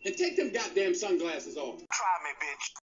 and take them goddamn sunglasses off. Try me, bitch.